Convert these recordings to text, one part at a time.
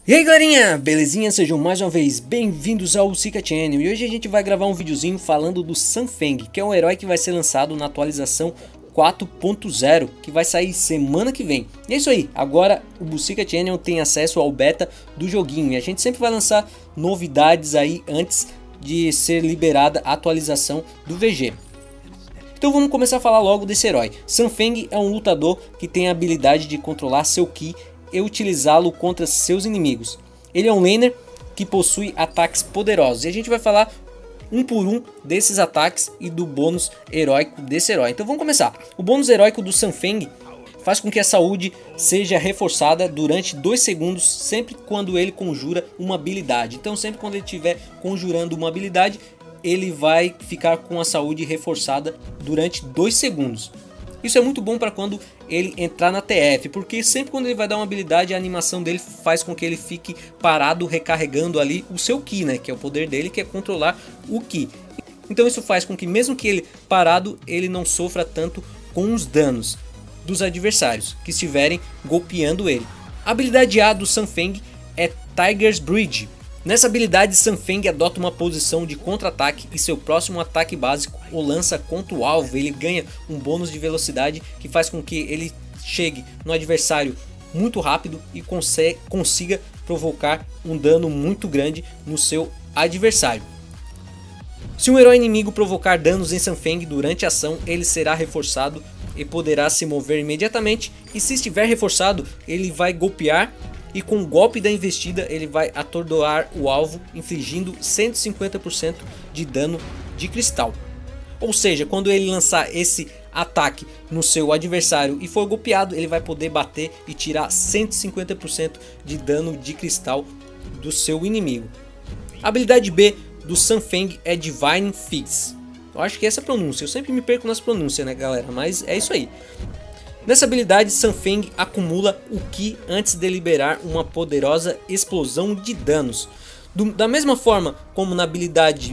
E aí galerinha, belezinha? Sejam mais uma vez bem-vindos ao Sika Channel. E hoje a gente vai gravar um videozinho falando do Sun Feng, que é um herói que vai ser lançado na atualização 4.0, que vai sair semana que vem. E é isso aí, agora o Sika Channel tem acesso ao beta do joguinho. E a gente sempre vai lançar novidades aí antes de ser liberada a atualização do VG. Então vamos começar a falar logo desse herói. Sun Feng é um lutador que tem a habilidade de controlar seu Ki e utilizá-lo contra seus inimigos. Ele é um laner que possui ataques poderosos e a gente vai falar um por um desses ataques e do bônus heróico desse herói. Então vamos começar. O bônus heróico do Sun Feng faz com que a saúde seja reforçada durante 2 segundos sempre quando ele conjura uma habilidade. Então sempre quando ele estiver conjurando uma habilidade, ele vai ficar com a saúde reforçada durante 2 segundos. Isso é muito bom para quando ele entrar na TF, porque sempre quando ele vai dar uma habilidade, a animação dele faz com que ele fique parado recarregando ali o seu Ki, né? Que é o poder dele, que é controlar o Ki. Então isso faz com que mesmo que ele parado, ele não sofra tanto com os danos dos adversários que estiverem golpeando ele. A habilidade A do Sun Feng é Tiger's Bridge. Nessa habilidade, Sun Feng adota uma posição de contra-ataque e seu próximo ataque básico o lança contra o alvo. Ele ganha um bônus de velocidade que faz com que ele chegue no adversário muito rápido e consiga provocar um dano muito grande no seu adversário. Se um herói inimigo provocar danos em Sun Feng durante a ação, ele será reforçado e poderá se mover imediatamente, e se estiver reforçado, ele vai golpear e com o golpe da investida ele vai atordoar o alvo, infligindo 150% de dano de cristal. Ou seja, quando ele lançar esse ataque no seu adversário e for golpeado, ele vai poder bater e tirar 150% de dano de cristal do seu inimigo. A habilidade B do Sun Feng é Divine Fix. Eu acho que essa é a pronúncia, eu sempre me perco nas pronúncias, né galera, mas é isso aí. Nessa habilidade, Sun Feng acumula o Ki antes de liberar uma poderosa explosão de danos. Da mesma forma como na habilidade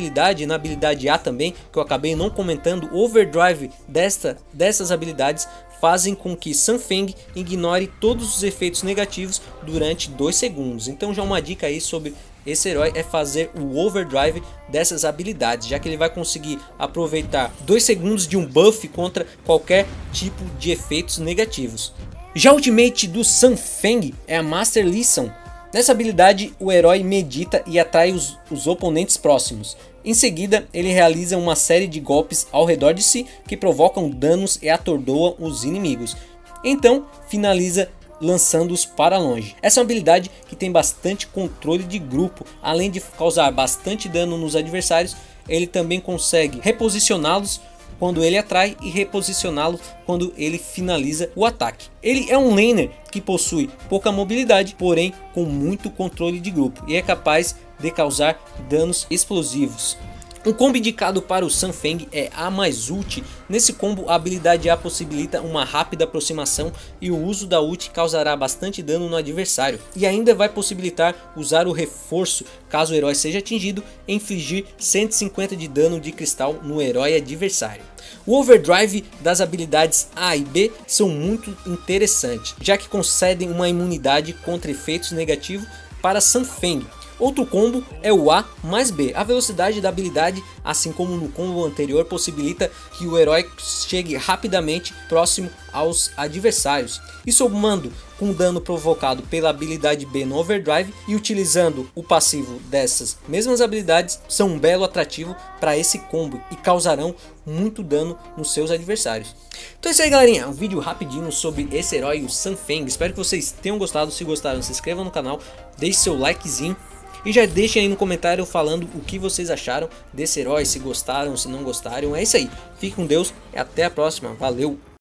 A também, que eu acabei não comentando, o overdrive dessas habilidades fazem com que Sun Feng ignore todos os efeitos negativos durante 2 segundos. Então já uma dica aí sobre esse herói é fazer o overdrive dessas habilidades, já que ele vai conseguir aproveitar 2 segundos de um buff contra qualquer tipo de efeitos negativos. Já a ultimate do Sun Feng é a Master Lesson. Nessa habilidade o herói medita e atrai os oponentes próximos. Em seguida ele realiza uma série de golpes ao redor de si que provocam danos e atordoam os inimigos. Então finaliza lançando-os para longe. Essa é uma habilidade que tem bastante controle de grupo, além de causar bastante dano nos adversários. Ele também consegue reposicioná-los quando ele atrai e reposicioná-los quando ele finaliza o ataque. Ele é um laner que possui pouca mobilidade, porém com muito controle de grupo, e é capaz de causar danos explosivos. Um combo indicado para o Sun Feng é A mais ult. Nesse combo a habilidade A possibilita uma rápida aproximação e o uso da ult causará bastante dano no adversário. E ainda vai possibilitar usar o reforço caso o herói seja atingido e infligir 150 de dano de cristal no herói adversário. O overdrive das habilidades A e B são muito interessantes, já que concedem uma imunidade contra efeitos negativos para Sun Feng. Outro combo é o A mais B. A velocidade da habilidade, assim como no combo anterior, possibilita que o herói chegue rapidamente próximo aos adversários. E somando com o dano provocado pela habilidade B no overdrive e utilizando o passivo dessas mesmas habilidades, são um belo atrativo para esse combo e causarão muito dano nos seus adversários. Então é isso aí galerinha, um vídeo rapidinho sobre esse herói, o Sun Feng. Espero que vocês tenham gostado. Se gostaram, se inscrevam no canal, deixe seu likezinho. E já deixem aí no comentário falando o que vocês acharam desse herói, se gostaram, se não gostaram. É isso aí, fique com Deus e até a próxima, valeu!